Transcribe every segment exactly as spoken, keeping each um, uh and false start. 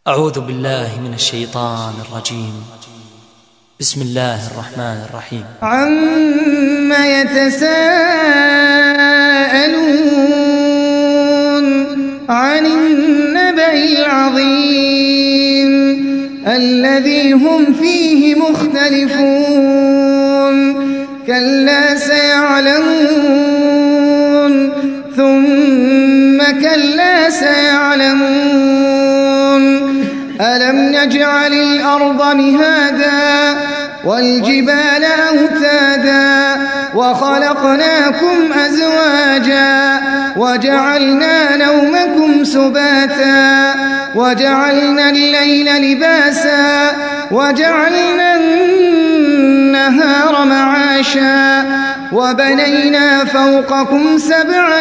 أعوذ بالله من الشيطان الرجيم. بسم الله الرحمن الرحيم. عما يتساءلون عن النبأ العظيم الذي هم فيه مختلفون كلا سيعلمون ثم كلا سيعلمون ألم نجعل الأرض مهادا والجبال أوتادا وخلقناكم أزواجا وجعلنا نومكم سباتا وجعلنا الليل لباسا وجعلنا النهار معاشا وبنينا فوقكم سبعا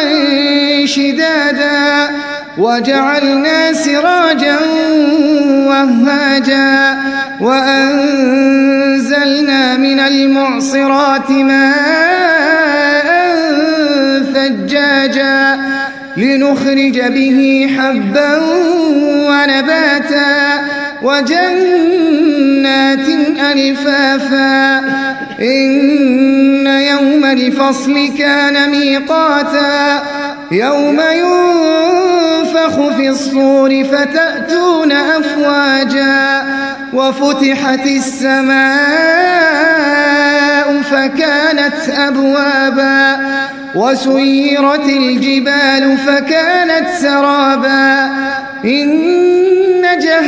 شدادا وجعلنا سراجا وهاجا وأنزلنا من المعصرات ماء ثجاجا لنخرج به حبا ونباتا وجنات ألفافا إن يوم الفصل كان ميقاتا يوم ينفخ في الصور فتأتون أفواجا وفتحت السماء فكانت أبوابا وسيرت الجبال فكانت سرابا إن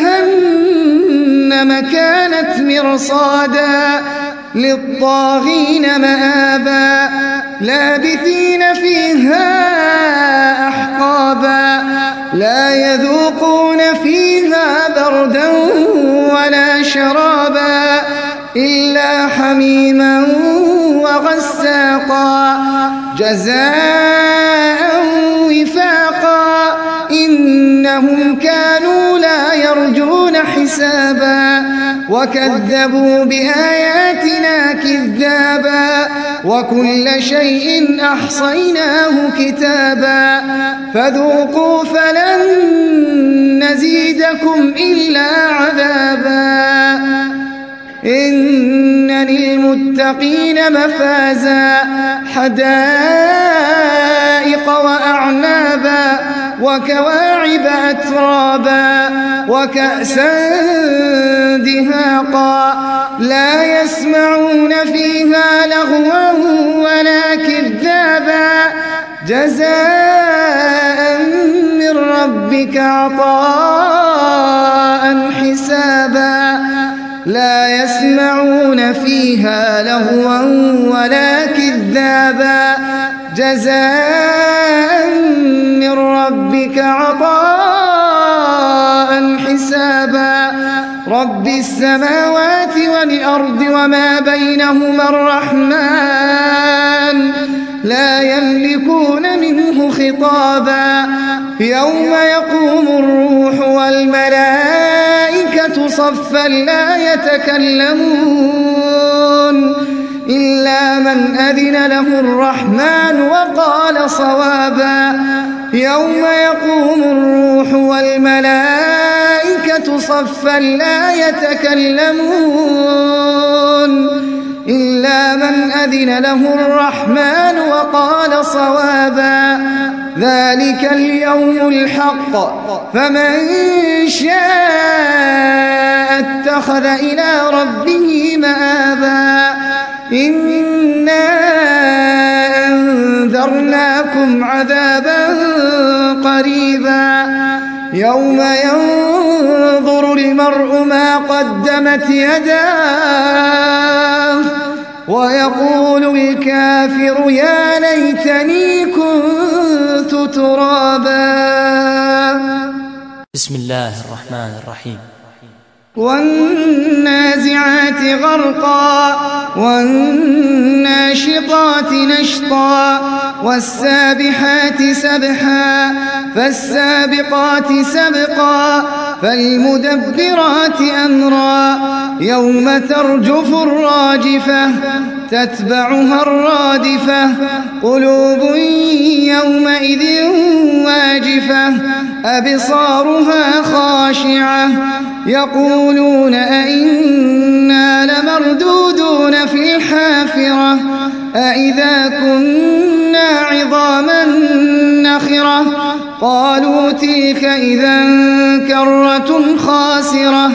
جهنم كانت مرصادا للطاغين مآبا لابثين فيها أحقابا لا يذوقون فيها بردا ولا شرابا إلا حميما وغساقا جزاء وفاقا إنهم كانوا لا يرجون حسابا وكذبوا بآياتنا كذابا وكل شيء أحصيناه كتابا فذوقوا فلن نزيدكم إلا عذابا إن للمتقين مفازا حدائق وأعنابا وكواعب أترابا وكأسا دهاقا لا يسمعون فيها لغوا ولا كذابا جزاء من ربك عطاء حسابا لا يسمعون فيها لغوا ولا كذابا جزاء من ربك عطاء حسابا رب السماوات والأرض وما بينهما الرحمن لا يملكون منه خطابا يوم يقوم الروح والملائكة صفا لا يتكلمون إلا من أذن له الرحمن وقال صوابا يوم يقوم الروح والملائكة صفا لا يتكلمون إلا من أذن له الرحمن وقال صوابا ذلك اليوم الحق فمن شاء اتخذ إلى ربه مآبا إنا أنذرناكم عذابا قريبا يوم ينظر المرء ما قدمت يداه ويقول الكافر يا ليتني كنت ترابا. بسم الله الرحمن الرحيم. والنازعات غرقا والناشطات نشطا والسابحات سبحا فالسابقات سبقا فالمدبرات أمرا يوم ترجف الراجفة تتبعها الرادفة قلوب يومئذ واجفة أبصارها خاشعة يقولون أئنا لمردودون في الحافرة أئذا كنا عظاما نخرة قالوا تلك إذا كرة خاسرة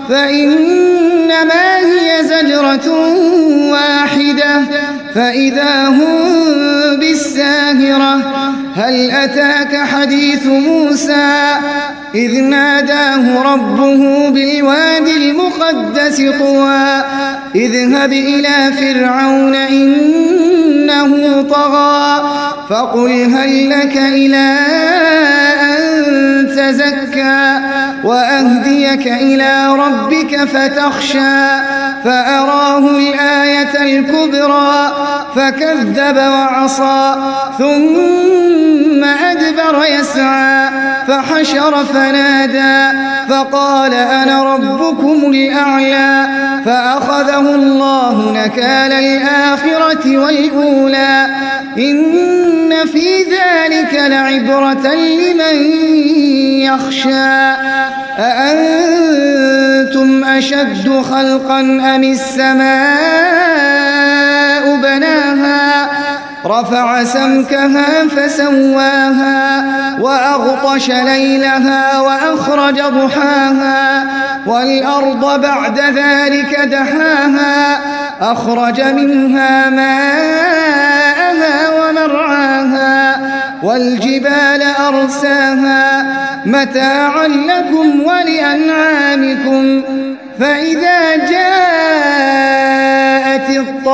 فإنما هي زجرة واحدة فإذا هم بالساهرة هل أتاك حديث موسى إذ ناداه ربه بالوادي المقدس طوى اذهب إلى فرعون إنه طغى فقل هل لك إلى أن تزكى وأهديك إلى ربك فتخشى فأراه الآية الكبرى فكذب وعصى ثم أدبر يسعى فحشر فنادى فقال أنا ربكم الأعلى فأخذه الله نكال الآخرة والأولى إن في ذلك لعبرة لمن يخشى أأنتم أشد خلقا أم السماء بناها رفع سمكها فسواها وأغطش ليلها وأخرج ضحاها والأرض بعد ذلك دحاها أخرج منها ماءها ومرعاها والجبال أرساها متاعا لكم ولأنعامكم فإذا جاءت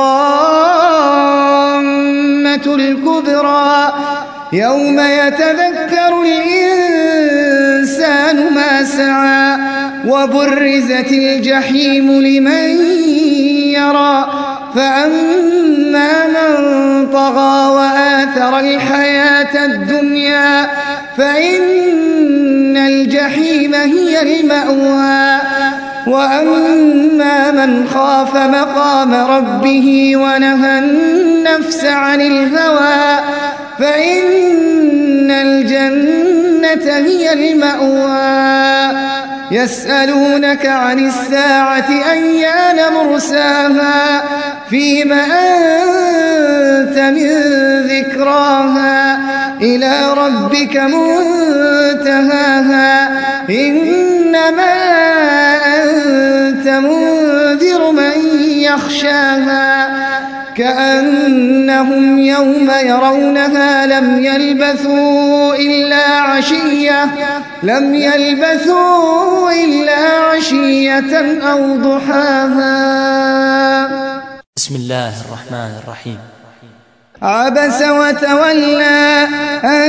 الطامة الكبرى يوم يتذكر الإنسان ما سعى وبرزت الجحيم لمن يرى فأما من طغى وآثر الحياة الدنيا فإن الجحيم هي المأوى وأما من خاف مقام ربه ونهى النفس عن الهوى فإن الجنة هي المأوى يسألونك عن الساعة أيان مرساها فيم أنت من ذكراها إلى ربك منتهاها إنما أنت منذر من يخشاها كأنهم يوم يرونها لم يلبثوا إلا عشية لم يلبثوا إلا عشية أو ضحاها. بسم الله الرحمن الرحيم. عبس وتولى أن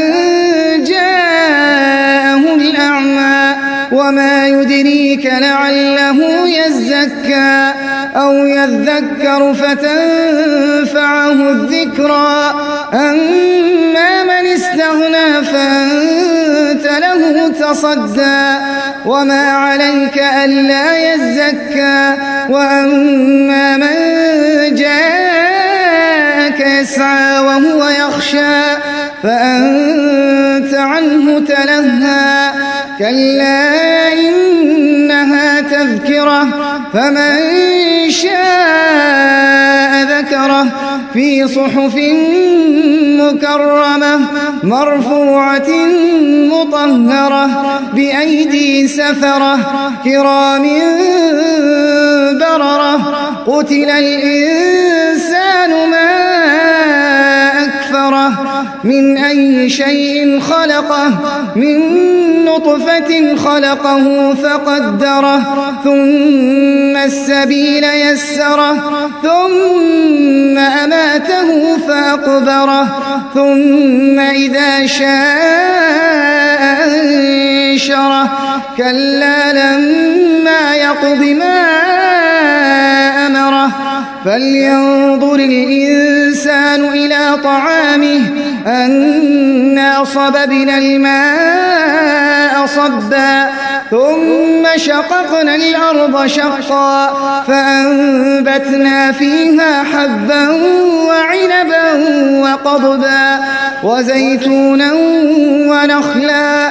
جاءه الأعمى وما يدريك لعله يزكى أو يذكر فتنفعه الذكرى أما من استغنى فأنت له تصدى وما عليك ألا يزكى وأما من جاءك يسعى وهو يخشى فأنت عنه تلهى كلا إنها تذكرة فمن شاء ذكره في صحف مكرمة مرفوعة مطهرة بأيدي سفرة كرام بررة قتل الإنسان ما أكفره من أي شيء خلقه من نطفة خلقه فقدره ثم السبيل يسره ثم أماته فأقبره ثم إذا شاء أنشره كلا لما يقض ما أمره فلينظر الإنسان إلى طعامه أنا صببنا الماء صبا ثم شققنا الأرض شقا فأنبتنا فيها حبا وعنبا وقضبا وزيتونا ونخلا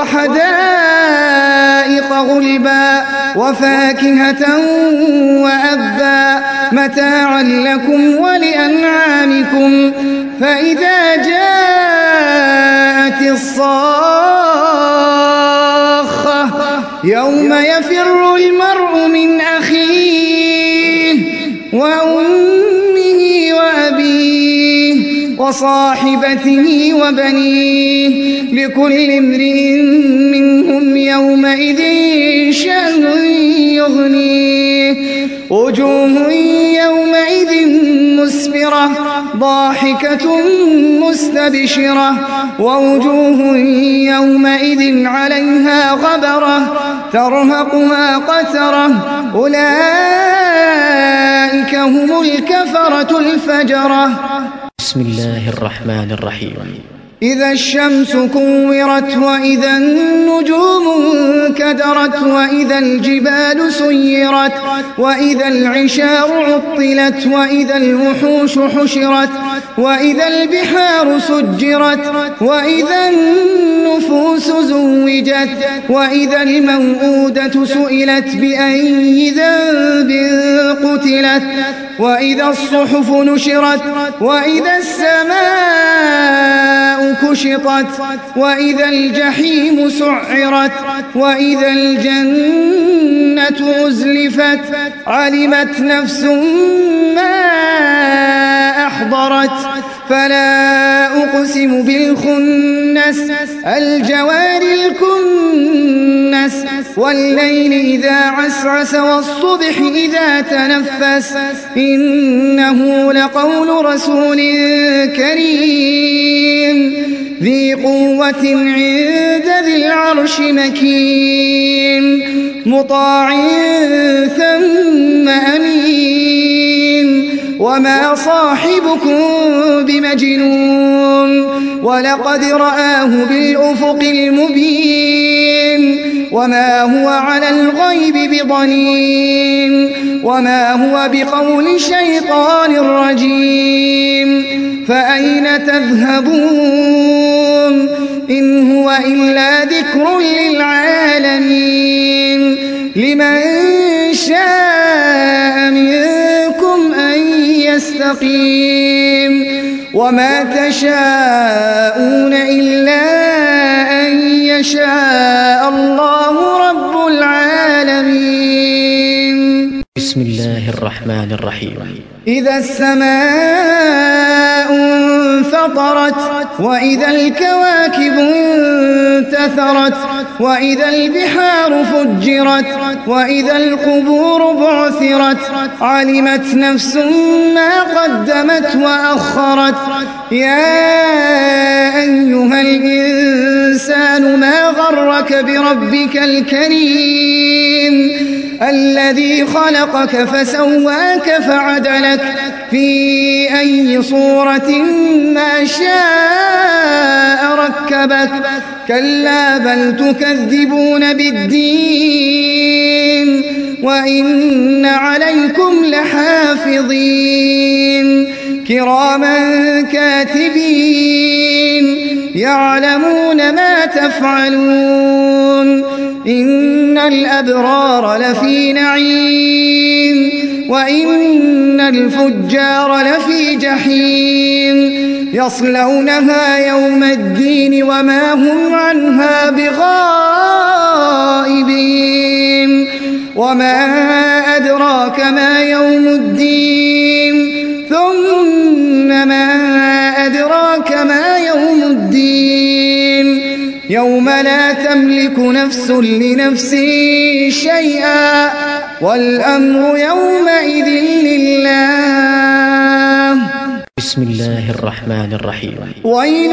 وحدائق غلبا وفاكهة وأبا متاعا لكم ولأنعامكم. فإذا جاءت الصاخة يوم يفر المرء من أخيه وأمه وأبيه وصاحبته وبنيه لكل امرئ منهم يومئذ شأن يغنيه. وجوه يومئذ مسفرة ضاحكة مستبشرة ووجوه يومئذ عليها غبرة ترهقها قترة أولئك هم الكفرة الفجرة. بسم الله الرحمن الرحيم. إذا الشمس كورت وإذا النجوم انكدرت وإذا الجبال سيرت وإذا العشار عطلت وإذا الوحوش حشرت وإذا البحار سجرت وإذا النفوس زوجت وإذا الموءودة سئلت بأي ذنب قتلت وإذا الصحف نشرت وإذا السماء كشطت وإذا الجحيم سعرت وإذا الجنة أزلفت علمت نفس ما أحضرت. فلا أقسم بالخنس الجوار الكنس والليل إذا عسعس والصبح إذا تنفس إنه لقول رسول كريم ذي قوة عند ذي العرش مكين مطاع ثم أمين وما صاحبكم بمجنون ولقد رآه بالأفق المبين وما هو على الغيب بضنين وما هو بقول شيطان رجيم. فأين تذهبون إن هو إلا ذكر للعالمين لمن شاء منكم أن يستقيم وما تشاءون إلا أن يشاء الله رب العالمين. بسم الله الرحمن الرحيم. إذا السماء انفطرت وإذا الكواكب انتثرت وإذا البحار فجرت وإذا القبور بعثرت علمت نفس ما قدمت وأخرت. يا أيها الإنسان ما غرك بربك الكريم الذي خلقك فسواك فعدلك في أي صورة ما شاء ركبك كلا بل تكذبون بالدين وإن عليكم لحافظين كراما كاتبين يعلمون ما تفعلون. إن الأبرار لفي نعيم وإن الفجار لفي جحيم يصلونها يوم الدين وما هم عنها بغائبين. وما أدراك ما يوم الدين ثم ما أدراك ما يوم الدين يوم لا تملك نفس لنفس شيئا والأمر يومئذ لله. بسم الله الرحمن الرحيم. ويل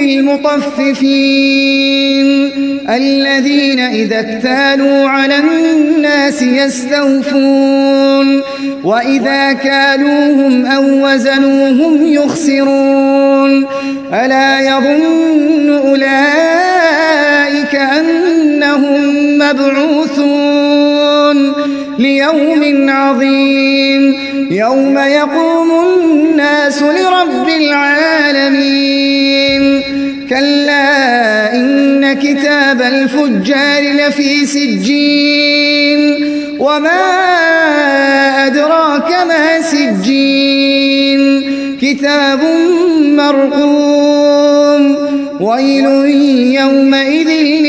للمطففين الذين إذا اكتالوا على الناس يستوفون وإذا كالوهم أو وزنوهم يخسرون. ألا يظن أولئك أنهم مبعوثون ليوم عظيم يوم يقوم الناس لرب العالمين كلا إن كتاب الفجار لفي سجين وما أدراك ما سجين كتاب مرقوم ويل يومئذ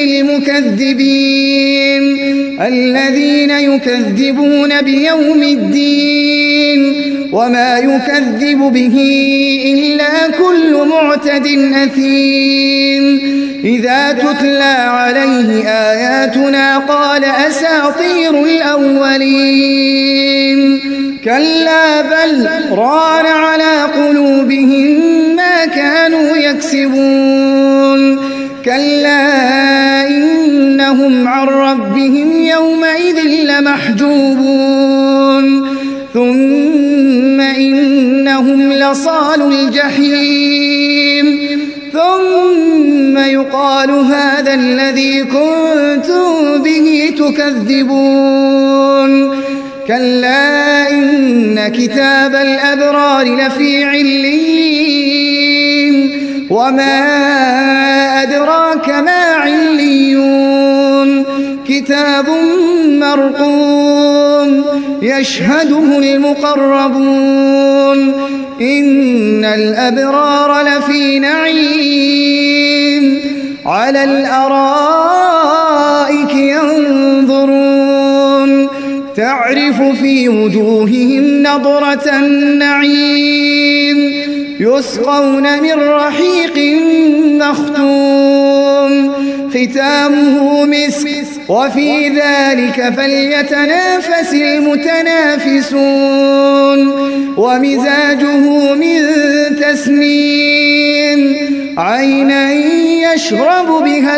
للمكذبين الذين يكذبون بيوم الدين وما يكذب به إلا كل معتد أثيم إذا تتلى عليه آياتنا قال أساطير الأولين كلا بل ران على قلوبهم ما كانوا يكسبون كلا إنهم عن ربهم يومئذ لمحجوبون ثم إنهم لصالوا الجحيم ثم يقال هذا الذي كنتم به تكذبون كلا إن كتاب الأبرار لفي عليين وما أدراك ما عليون كتاب مرقوم يشهده المقربون إن الأبرار لفي نعيم على الأرائك ينظرون تعرف في وجوههم نضرة النعيم يسقون من رحيق مختوم ختامه مسك وفي ذلك فليتنافس المتنافسون ومزاجه من تسنيم عينا يشرب بها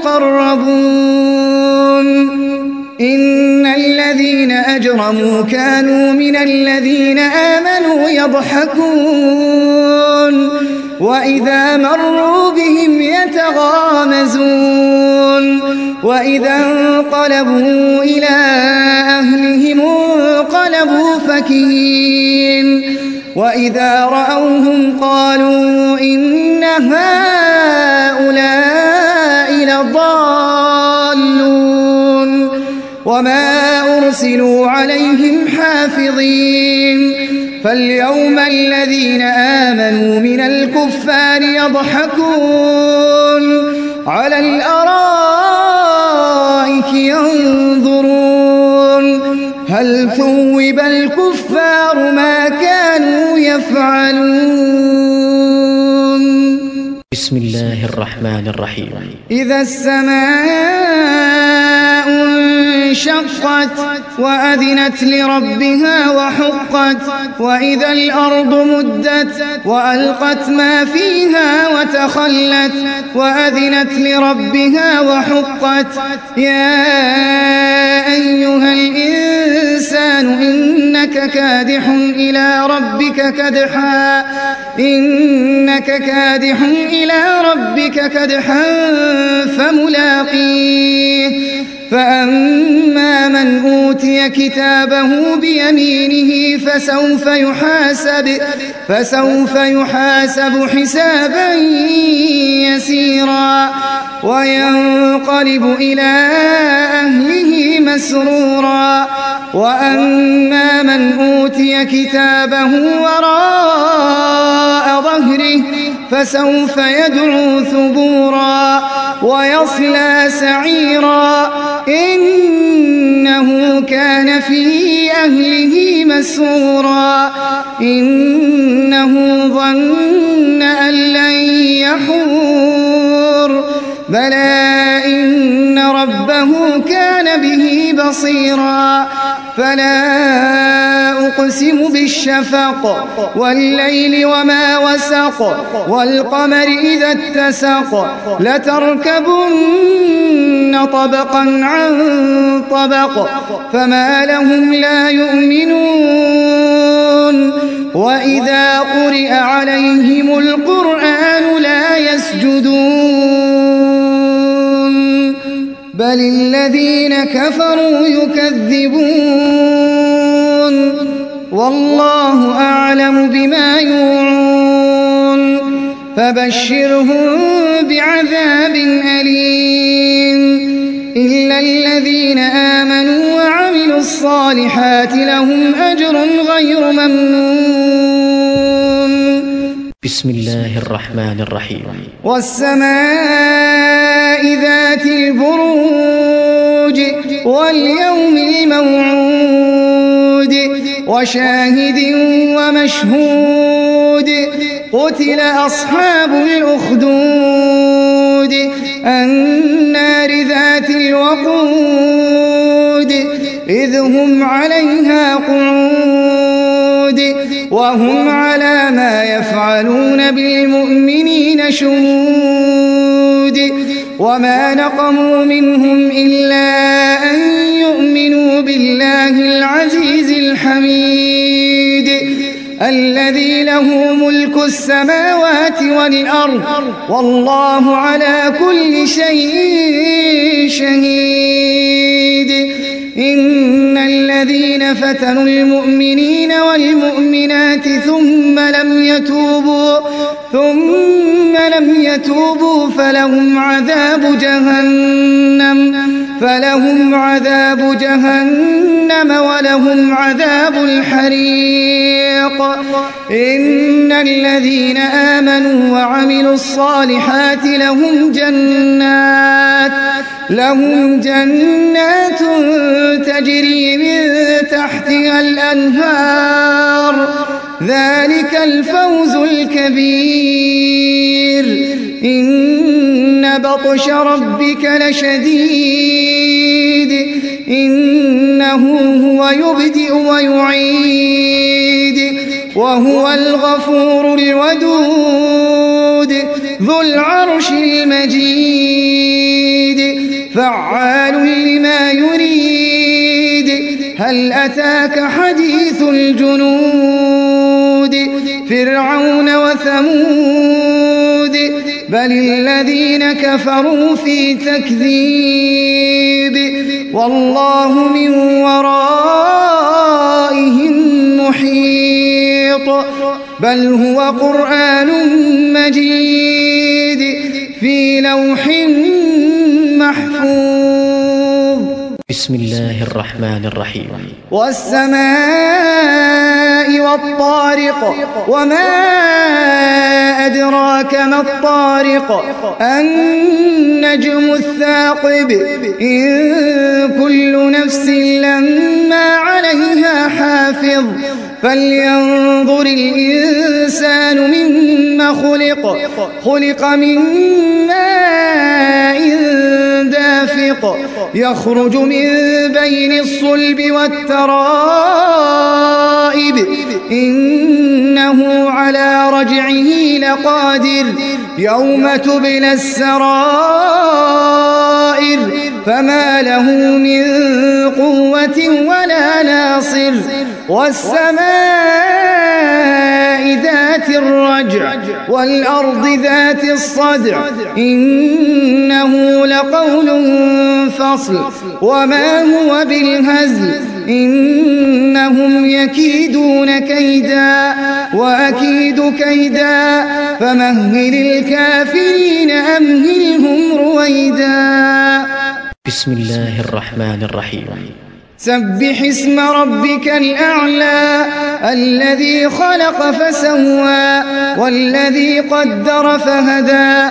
المقربون إن الذين أجرموا كانوا من الذين آمنوا يضحكون وإذا مروا بهم يتغامزون وإذا انقلبوا إلى أهلهم انقلبوا فكهين وإذا رأوهم قالوا إن هؤلاء لضالون وما أرسلوا عليهم حافظين فاليوم الذين آمنوا من الكفار يضحكون على الأرائك ينظرون هل ثوب الكفار ما كانوا يفعلون بسم الله الرحمن الرحيم إذا السماء انشقت وأذنت لربها وحقت وإذا الأرض مدت وألقت ما فيها وتخلت وأذنت لربها وحقت يا أيها الإنسان إنك كادح إلى ربك كدحا إنك كادح إلى ربك كدحا فملاقيه فأما من أوتي كتابه بيمينه فسوف يحاسب فسوف يحاسب حسابا يسيرا وينقلب إلى أهله مسرورا وأما من أوتي كتابه وراء ظهره فسوف يدعو ثبورا ويصلى سعيرا إنه كان في أهله مسرورا إنه ظن أن لن يحور بلى إن ربه كان به بصيرا فلا أقسم بالشفق والليل وما وسق والقمر إذا اتسق لتركبن طبقا عن طبق فما لهم لا يؤمنون وإذا قرئ عليهم القرآن لا يسجدون بل الذين كفروا يكذبون والله أعلم بما يوعون فبشرهم بعذاب أليم إلا الذين آمنوا وعملوا الصالحات لهم أجر غير ممنون. بسم الله الرحمن الرحيم. والسماء ذات البروج واليوم الموعود وشاهد ومشهود قتل أصحاب الأخدود النار ذات الوقود إذ هم عليها قعود وهم على ما يفعلون بالمؤمنين شهود وما نقموا منهم إلا أن يؤمنوا بالله العزيز الحميد الذي له ملك السماوات والأرض والله على كل شيء شهيد. إن الذين فتنوا المؤمنين والمؤمنات ثم لم يتوبوا ثم لم يتوبوا فلهم عذاب جهنم فلهم عذاب جهنم ولهم عذاب الحريق. إن الذين آمنوا وعملوا الصالحات لهم جنات لهم جنات تجري من تحتها الأنهار ذلك الفوز الكبير. إن بطش ربك لشديد إنه هو يبدئ ويعيد وهو الغفور الودود ذو العرش المجيد فعال لما يريد. هل أتاك حديث الجنود فرعون وثمود بل الذين كفروا في تكذيب والله من ورائهم محيط بل هو قرآن مجيد في لوح محفوظ. بسم الله الرحمن الرحيم. والسماء والطارق وما أدراك ما الطارق النجم الثاقب إن كل نفس لما عليها حافظ فلينظر الإنسان مما خلق خلق من ماء دافق يخرج من بين الصلب والترائب إنه على رجعه لقادر يوم تبلى السرائر فما له من قوة ولا ناصر. والسماء ذات الرجع والأرض ذات الصدع إنه لقول فصل وما هو بالهزل إنهم يكيدون كيدا وأكيد كيدا فمهل الكافرين أمهلهم رويدا. بسم الله الرحمن الرحيم. سبح اسم ربك الأعلى الذي خلق فسوى والذي قدر فهدى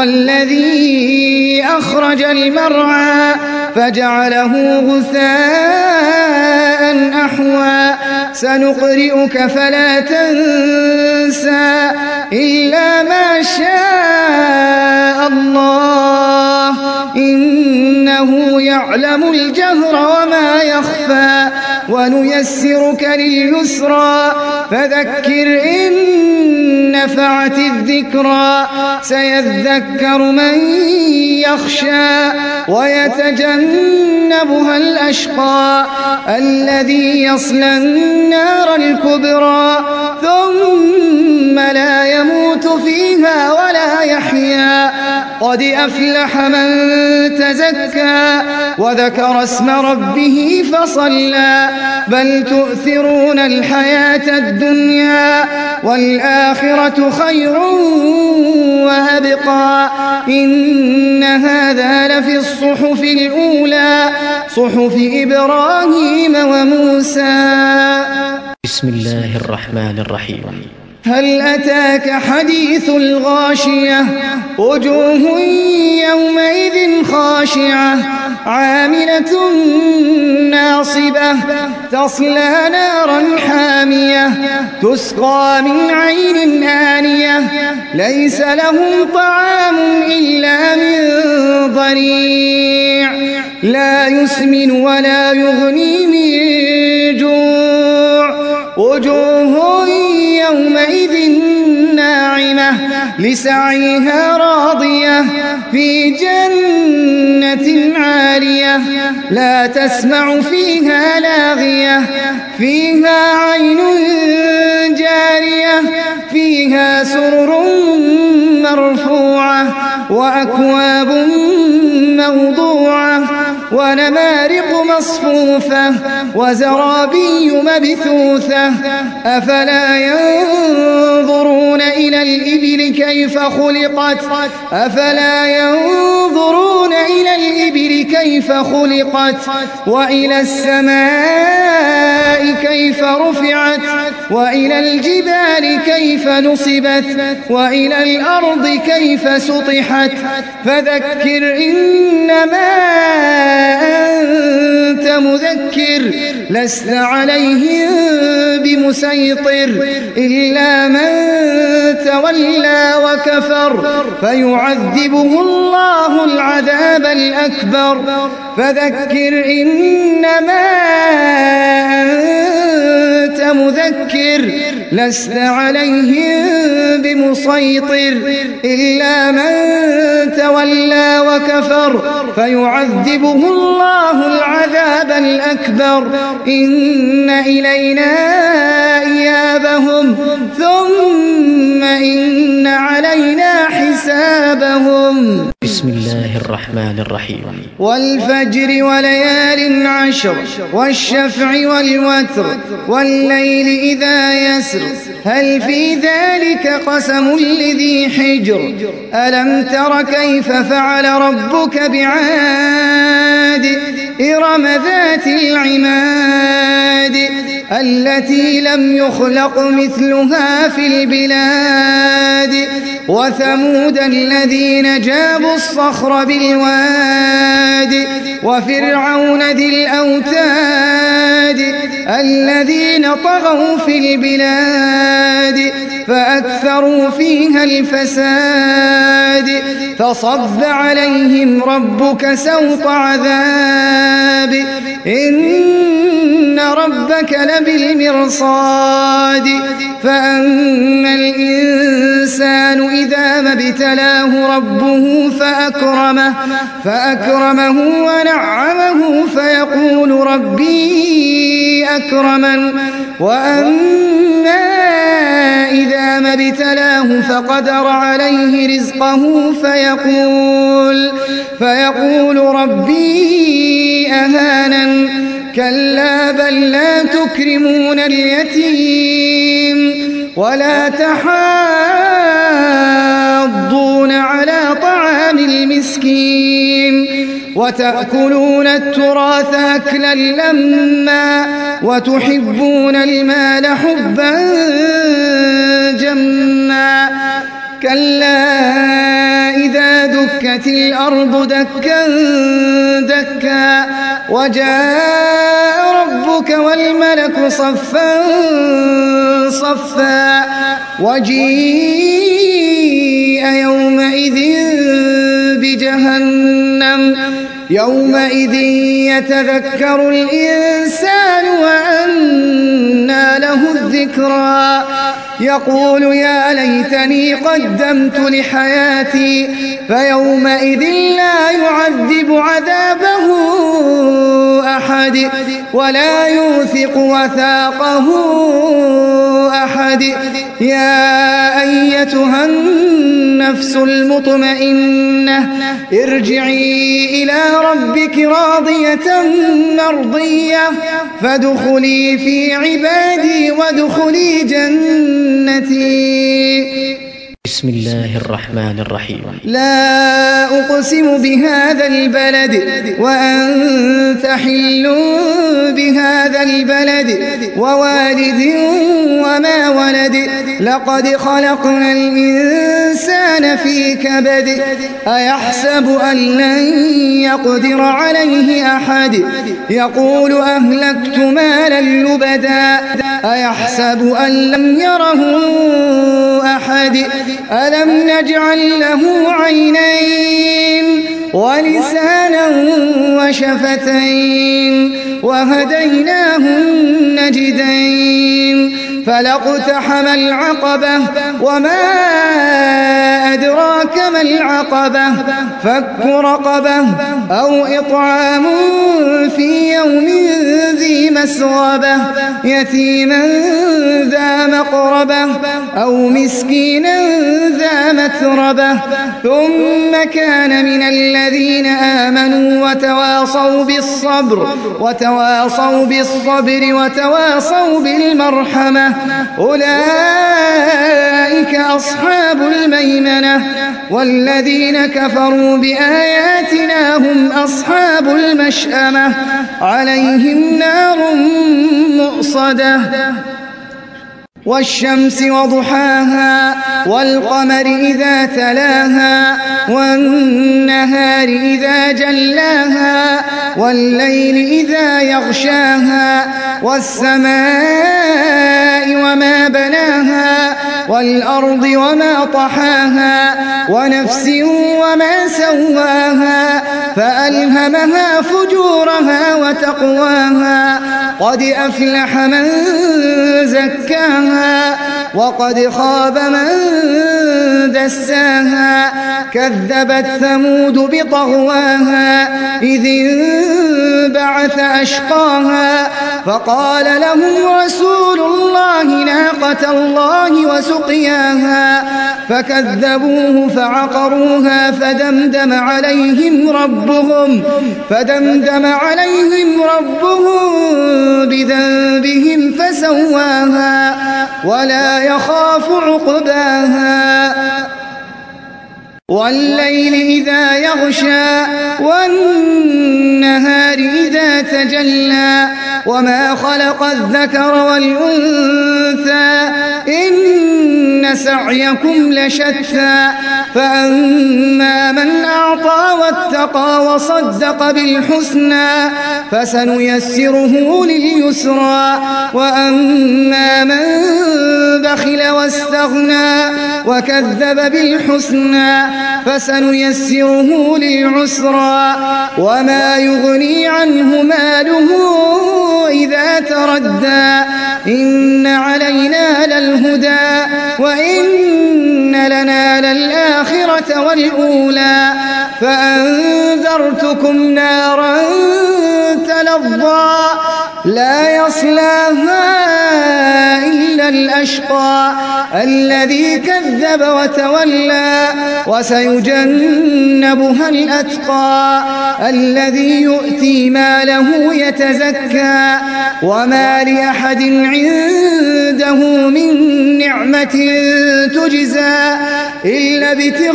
والذي أخرج المرعى فجعله غثاء أحوى سنقرئك فلا تنسى إلا ما شاء الله إنه يعلم الجهر وما يخفى ونيسرك لليسرى فذكر إن نفعت الذكرى سيذكر من يخشى ويتجنبها الأشقى الذي يصلى النار الكبرى ثم لا يموت فيها ولا يحيا قد أفلح من تزكى وذكر اسم ربه فصلى بل تؤثرون الحياة الدنيا والآخرة خير وأبقى إن هذا لفي الصحف الأولى صحف إبراهيم وموسى. بسم الله الرحمن الرحيم. هل أتاك حديث الغاشية وجوه يومئذ خاشعة عاملة ناصبة تصلى نارا حامية تسقى من عين آنية ليس لهم طعام إلا من ضريع لا يسمن ولا يغني من جوع وجوه يومئذ ناعمة لسعيها راضية في جنة عالية لا تسمع فيها لاغية فيها عين جارية فيها سرر مرفوعة وأكواب موضوعة ونمارق مصفوفة وزرابي مبثوثة أفلا ينظرون إلى الإبل كيف خلقت أفلا ينظرون إلى الإبل كيف خلقت وإلى السماء كيف رفعت وإلى الجبال كيف نصبت وإلى الأرض كيف سطحت فذكر إنما أنت مذكر لست عليهم بمسيطر إلا من تولى وكفر فيعذبه الله العذاب الأكبر فذكر إنما أنت مذكر لست عليهم بمسيطر إلا من تولى وكفر فيعذبه الله العذاب الأكبر إن إلينا إيابهم ثم إن علينا حسابهم. بسم الله الرحمن الرحيم. والفجر وليال عشر والشفع والوتر والليل إذا يسر هل في ذلك قسم لذي حجر ألم تر كيف فعل ربك بعاد إرم ذات العماد التي لم يخلق مثلها في البلاد وثمود الذين جابوا الصخر بالواد وفرعون ذي الأوتاد الذين طغوا في البلاد فأكثروا فيها الفساد فصب عليهم ربك سوط عذاب إن ربك لبالمرصاد فأما الإنسان إذا ما ابتلاه ربه فأكرمه فأكرمه ونعمه فيقول ربي أكرمن وأما إذا ما ابتلاه فقدر عليه رزقه فيقول فيقول ربي أهانن كلا بل لا تكرمون اليتيم ولا تحاضون على طعام المسكين وتأكلون التراث أكلا لما وتحبون المال حبا جما كلا إذا دكت الأرض دكا دكا وجاء ربك والملك صفا صفا وجيء يومئذ بجهنم يومئذ يتذكر الإنسان وأنى له الذكرى يقول يا ليتني قدمت لحياتي فيومئذ لا يعذب عذابه أحد ولا يوثق وثاقه أحد يا أيتها النفس النفس المطمئنة ارجعي إلى ربك راضية مرضية فادخلي في عبادي وادخلي جنتي. بسم الله الرحمن الرحيم. لا أقسم بهذا البلد وأنت حل بهذا البلد ووالد وما ولد لقد خلقنا الإنسان في كبد أيحسب أن لن يقدر عليه أحد يقول أهلكت مالا لبدا أيحسب أن لم يره أحد ألم نجعل له عينين ولسانا وشفتين وهديناه النجدين فلاقتحم العقبة وما أدراك ما العقبة فك رقبة أو إطعام في يوم ذي مسغبة يتيما ذا مقربة أو مسكينا ذا متربة ثم كان من الذين آمنوا وتواصوا بالصبر وتواصوا بالصبر وتواصوا بالمرحمة أولئك أصحاب الميمنة والذين كفروا بآياتنا هم أصحاب المشأمة عليهم نار مؤصدة والشمس وضحاها والقمر إذا تلاها والنهار إذا جلاها والليل إذا يغشاها والسماء وما بناها والأرض وما طحاها ونفس وما سواها فألهمها فجورها وتقواها قد أفلح من زكاها وقد خاب من دساها كذبت ثمود بطغواها إذ انبعث أشقاها فقال لهم رسول الله ناقة الله وسقياها فكذبوه فعقروها فدمدم عليهم ربهم فدمدم عليهم ربهم بذنبهم فسواها ولا يخاف عقباها والليل إذا يغشى والنهار إذا تجلى وما خلق الذكر والأنثى إن سعيكم لشتى فأما من أعطى واتقى وصدق بالحسنى فسنيسره لليسرى وأما من بخل واستغنى وكذب بالحسنى فسنيسره للعسرى وما يغني عنه ماله إذا تردى إن علينا للهدى وإن لنا للآخرة والأولى فأنذرتكم نارا تلظى لا يصلاها إلا الأشقى الذي كذب وتولى وسيجنبها الأتقى الذي يؤتي ماله يتزكى وما لأحد عنده من نعمة تجزى إلا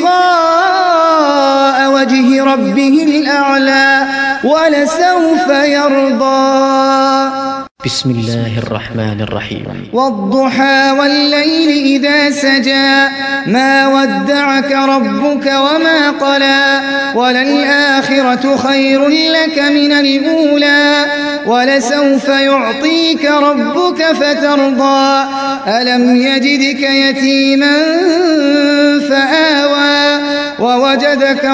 ابتغاء وجه ربه الأعلى ولسوف يرضى. بسم الله الرحمن الرحيم. والضحى والليل إذا سجى ما ودعك ربك وما قلى وللآخرة خير لك من الأولى ولسوف يعطيك ربك فترضى ألم يجدك يتيما فآوى ووجدك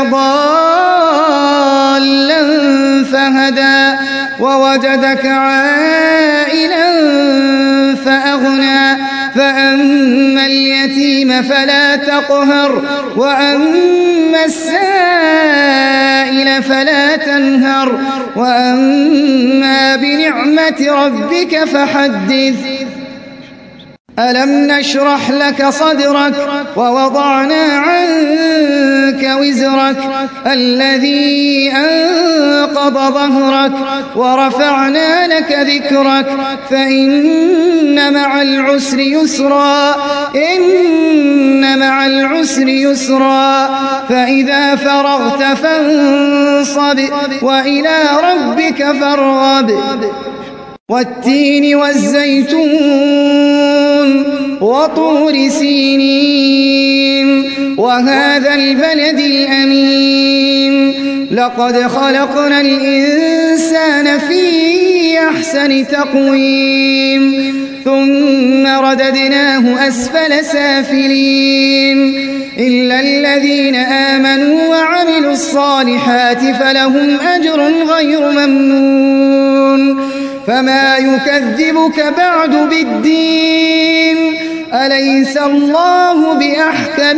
ضالا فهدى ووجدك عائلا فأغنى فأما اليتيم فلا تقهر وأما السائل فلا تنهر وأما بنعمة ربك فحدث. ألم نشرح لك صدرك ووضعنا عنك وزرك الذي أنقض ظهرك ورفعنا لك ذكرك فإن مع العسر يسرا إن مع العسر يسرا فإذا فرغت فانصب وإلى ربك فارغب والتين والزيتون وطور سينين وهذا البلد الأمين لقد خلقنا الإنسان في أحسن تقويم ثم رددناه أسفل سافلين إلا الذين آمنوا وعملوا الصالحات فلهم أجر غير ممنون فما يكذبك بعد بالدين أليس الله بأحكم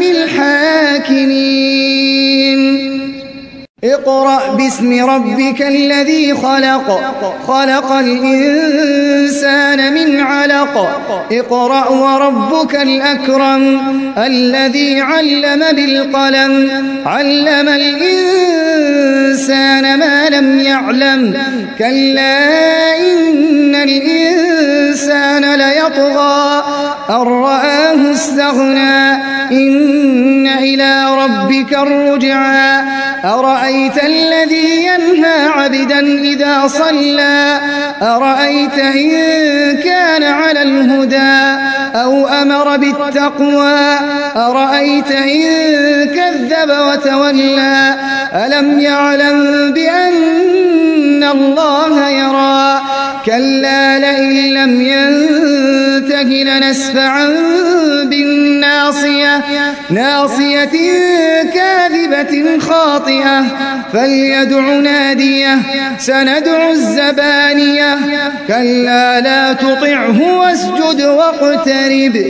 الحاكمين اقرأ باسم ربك الذي خلق خلق الإنسان من علق اقرأ وربك الأكرم الذي علم بالقلم علم الإنسان ما لم يعلم كلا إن الإنسان ليطغى أن رآه استغنى إن إلى ربك الرجعى أرأيت الذي ينهى عبدا إذا صلى أرأيت إن كان على الهدى أو أمر بالتقوى أرأيت إن كذب وتولى ألم يعلم بأن الله يرى كلا لئن لم ينته لنسفعا بالناصية ناصية كاذبة خاطئة فليدع ناديه سندع الزبانية كلا لا تطعه واسجد واقترب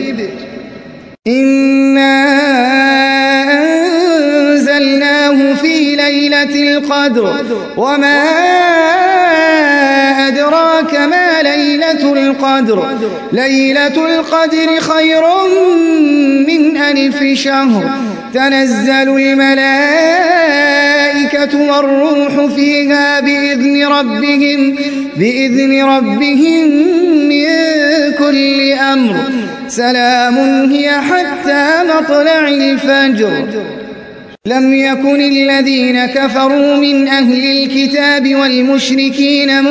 إنا أنزلناه في ليلة القدر وما أدراك ما ليلة القدر ليلة القدر خير من ألف شهر تنزل الملائكة والروح فيها بإذن ربهم بإذن ربهم من كل أمر سلام هي حتى مطلع الفجر لم يكن الذين كفروا من أهل الكتاب والمشركين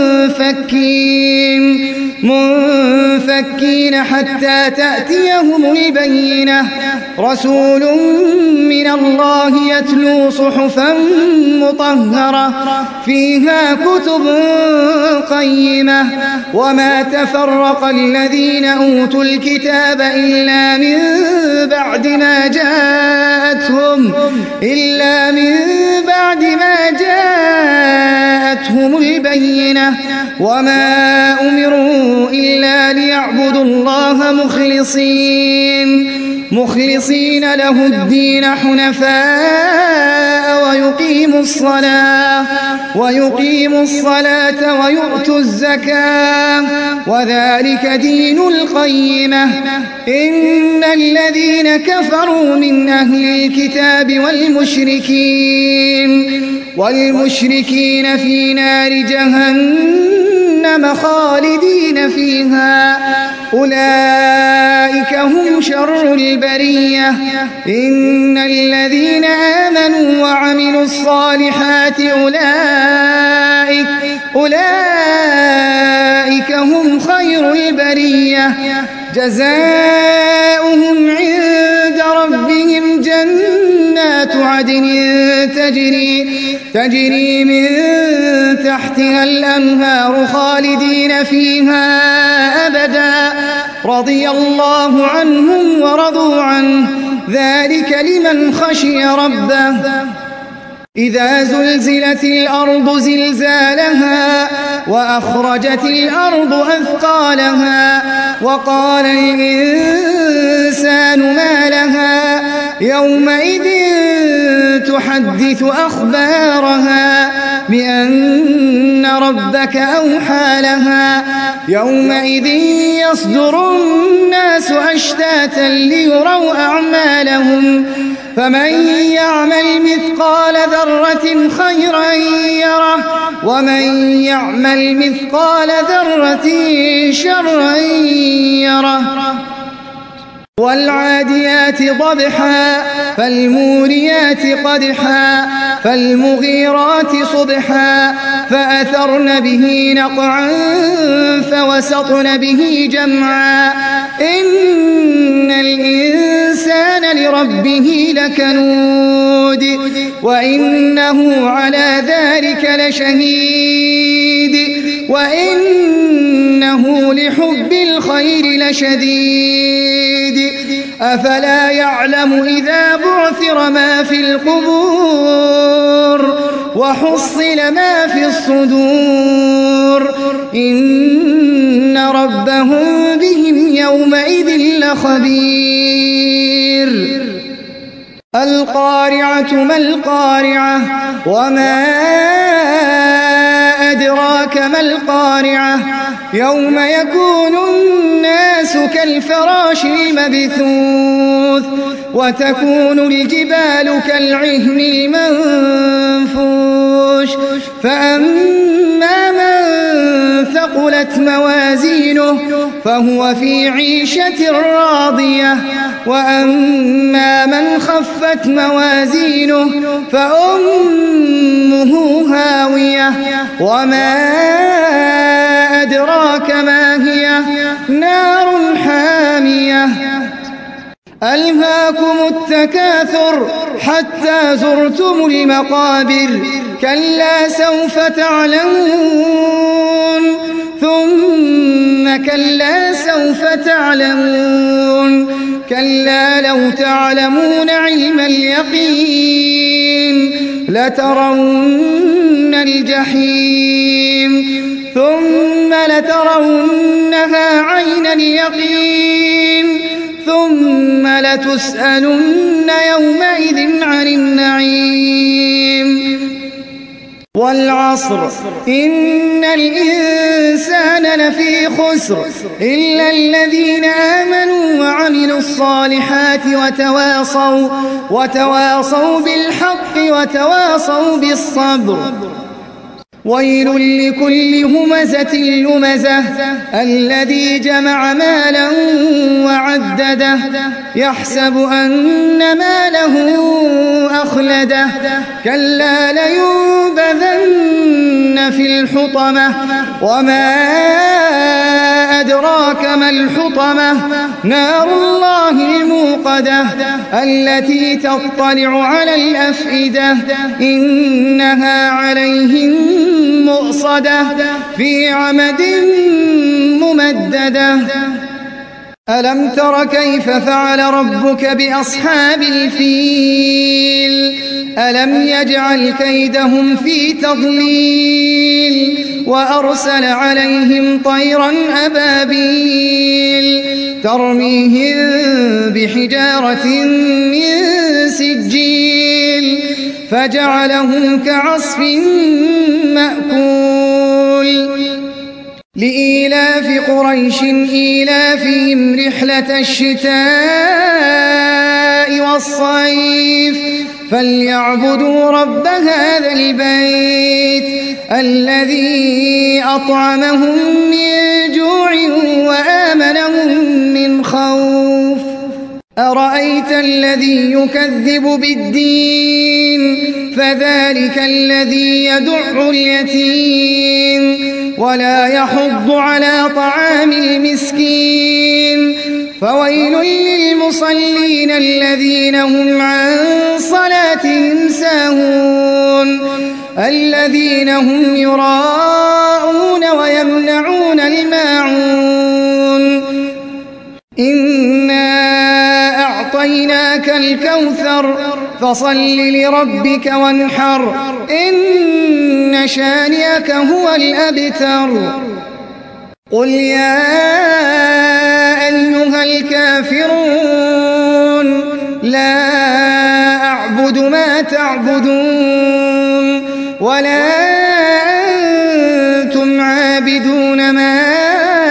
منفكين منفكين حتى تأتيهم البينة رسول من الله يتلو صحفا مطهرة فيها كتب قيمة وما تفرق الذين أوتوا الكتاب إلا من بعد ما جاءتهم إلا من بعد ما جاءتهم البينة وما أمروا إلا ليعبدوا الله مخلصين مخلصين له الدين حنفاء ويقيموا الصلاة ويقيموا الصلاة ويؤتوا الزكاة وذلك دين القيمة إن الذين كفروا من أهل الكتاب والمشركين والمشركين في نار جهنم خالدين فيها أولئك هم شر البرية إن الذين آمنوا وعملوا الصالحات أولئك أولئك هم خير البرية جزاؤهم عند ربهم جنات عدن تجري تجري من تحتها الأنهار خالدين فيها أبدا رضي الله عنهم ورضوا عنه ذلك لمن خشي ربه إذا زلزلت الأرض زلزالها وأخرجت الأرض أثقالها وقال الإنسان ما لها يومئذ تحدث أخبارها بأن ربك أوحى لها يومئذ يصدر الناس أشتاتا ليروا أعمالهم فمن يعمل مثقال ذرة خيرا يره ومن يعمل مثقال ذرة شرا يره والعاديات ضبحا فالموريات قدحا فالمغيرات صبحا فأثرن به نقعا فوسطن به جمعا إن الإنسان لربه لكنود وإنه على ذلك لشهيد وإنه لحب الخير لشديد أفلا يعلم إذا بعثر ما في القبور وحصل ما في الصدور إن ربهم بهم يومئذ لخبير القارعة ما القارعة وما أدراك ما القارعة يوم يكون الناس كالفراش المبثوث وتكون الجبال كالعهن المنفوش فأما من ثقلت موازينه فهو في عيشة راضية وأما من خفت موازينه فأمه هاوية وما أدراك ما هي نار حامية ألهاكم التكاثر حتى زرتم المقابر كلا سوف تعلمون ثم كلا سوف تعلمون كلا لو تعلمون علم اليقين لترون الجحيم ثم لترونها عين اليقين ثم لتسألن يومئذ عن النعيم والعصر إن الإنسان لفي خسر إلا الذين آمنوا وعملوا الصالحات وتواصوا وتواصوا بالحق وتواصوا بالصبر ويل لكل همزة لمزة الذي جمع مالا وعدده يحسب أن ماله أخلده كلا لينبذن في الحطمة وما أدراك ما الحطمة نار الله الموقدة التي تطلع على الأفئدة إنها عليهم مؤصدة في عمد ممددة ألم تر كيف فعل ربك بأصحاب الفيل ألم يجعل كيدهم في تضليل وأرسل عليهم طيرا أبابيل ترميهم بحجارة من سجيل فجعلهم كعصف مأكول لإيلاف قريش إيلافهم رحلة الشتاء والصيف فليعبدوا رب هذا البيت الذي أطعمهم من جوع وآمنهم من خوف أرأيت الذي يكذب بالدين فذلك الذي يدع اليتيم ولا يحض على طعام المسكين فويل للمصلين الذين هم عن صلاتهم ساهون الذين هم يراءون ويمنعون الماعون إنا أعطيناك الكوثر فصل لربك وانحر إن شانئك هو الأبتر قل يا أيها الكافرون لا أعبد ما تعبدون ولا أنتم عابدون ما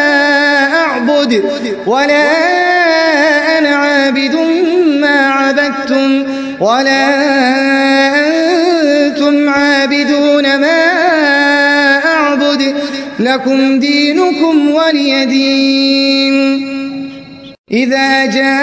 ولا أنا عابد ما عبدتم ولا أنتم عابدون ما أعبد لكم دينكم ولي دين. إذا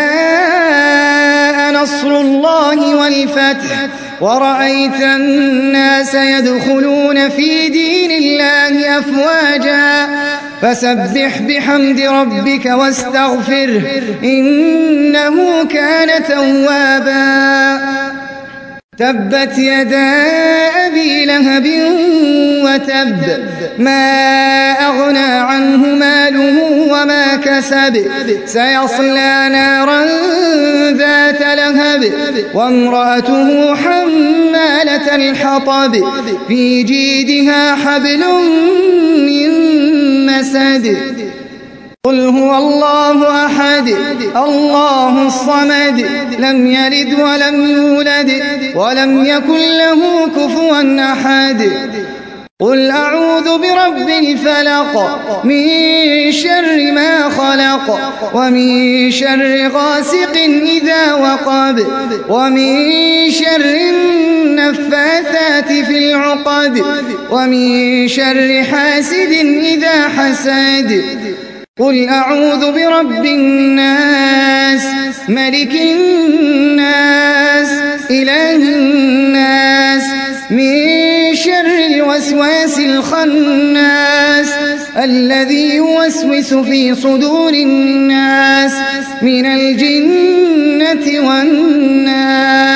جاء نصر الله والفتح ورأيت الناس يدخلون في دين الله أفواجا فسبح بحمد ربك واستغفره إنه كان توابا. تبت يدا أبي لهب وتب ما أغنى عنه ماله وما كسب سيصلى نارا ذات لهب وامرأته حمالة الحطب في جيدها حبل من مسد. قل هو الله أحد الله الصمد لم يلد ولم يولد ولم يكن له كفوا أحد. قل أعوذ برب الفلق من شر ما خلق ومن شر غاسق إذا وقب ومن شر النفاثات في العقد ومن شر حاسد إذا حسد. قل أعوذ برب الناس ملك الناس إله الناس من شر الوسواس الخناس الذي يوسوس في صدور الناس من الجنة والناس.